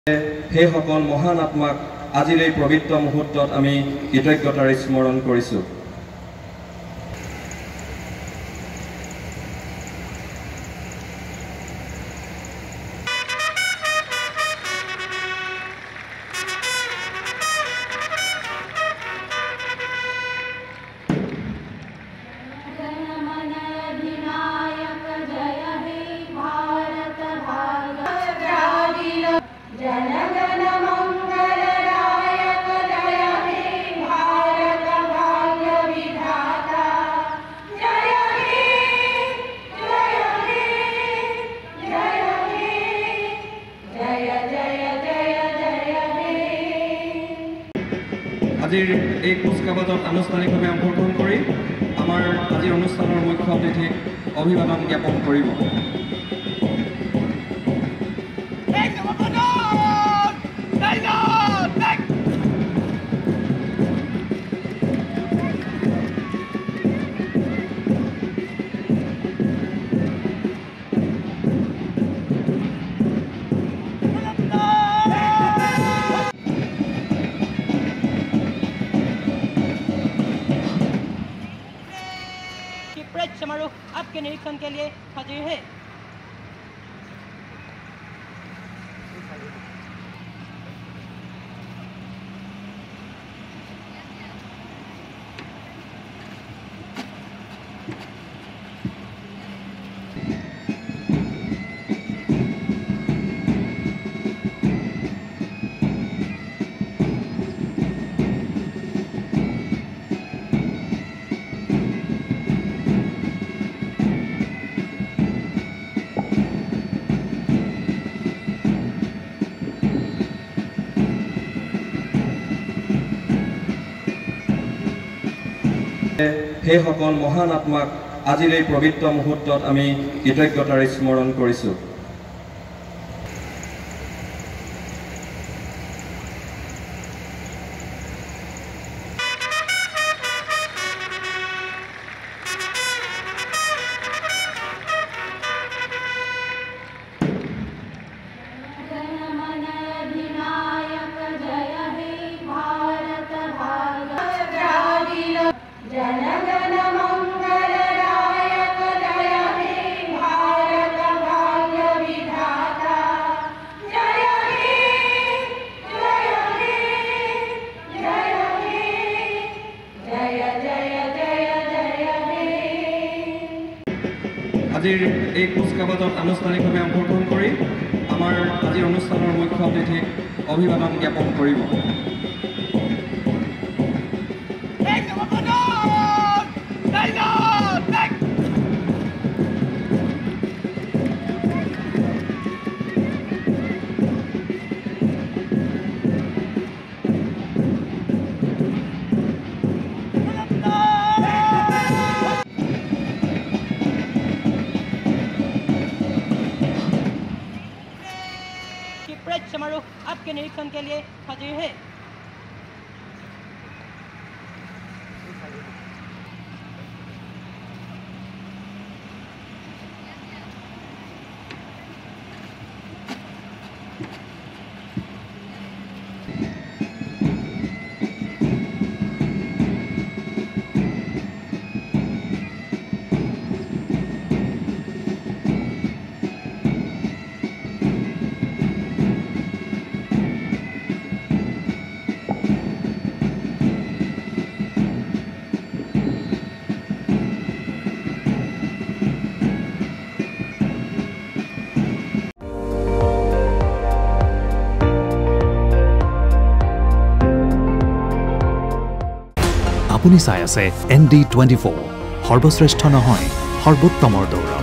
हे सकल महान आत्माक আজিৰ এই পবিত্ৰ মুহূৰ্তত আমি কৃতজ্ঞতাৰে স্মৰণ কৰিছোঁ। আজিৰ এই কুচকাৱাজত আনুষ্ঠানিকভাৱে অংশগ্ৰহণ কৰি আমাৰ আজিৰ অনুষ্ঠানৰ মুখ্য অতিথিক অভিবাদন জ্ঞাপন কৰিব। समारोह आपके निरीक्षण के लिए हाजिर है। हे सकल महान आत्माक আজিৰ এই পবিত্ৰ মুহূৰ্তত আমি কৃতজ্ঞতাৰে স্মৰণ কৰিছোঁ। আজিৰ এই কুচকাৱাজত আনুষ্ঠানিকভাৱে অংশগ্ৰহণ কৰি আমাৰ আজিৰ অনুষ্ঠানৰ মুখ্য অতিথিক অভিবাদন জ্ঞাপন কৰিব। समारोह आपके निरीक्षण के लिए हाजिर है। আপুনি চাই আছে ND24 সৰ্বশ্ৰেষ্ঠ নহয় সৰ্বোত্তমৰ দৌৰ।